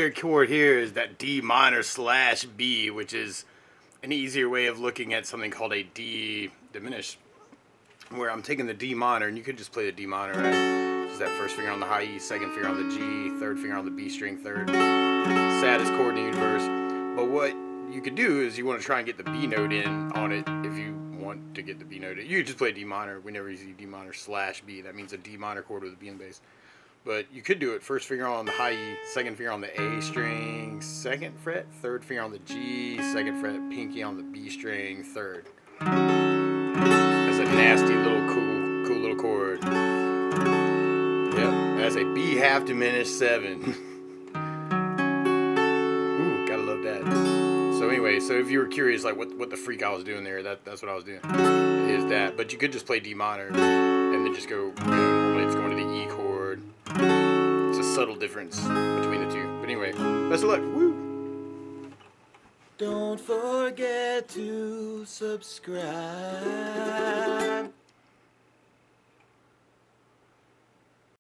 weird chord here is that D minor slash B, which is an easier way of looking at something called a D diminished, where I'm taking the D minor, and you could just play the D minor, right? Just that first finger on the high E, second finger on the G, third finger on the B string, third. Saddest chord in the universe. But what you could do is you want to try and get the B note in on it if you want to get the B note in. You could just play D minor. We never use D minor slash B. That means a D minor chord with a B in the bass. But you could do it first finger on the high E, second finger on the A string, second fret, third finger on the G, second fret, pinky on the B string, third. That's a nasty little cool little chord. Yep, that's a B half diminished 7. Ooh, gotta love that. So anyway, so if you were curious like what the freak I was doing there, that's what I was doing. Is that, but you could just play D minor and then just go, normally it's going to the E chord. It's a subtle difference between the two. But anyway, best of luck. Woo! Don't forget to subscribe.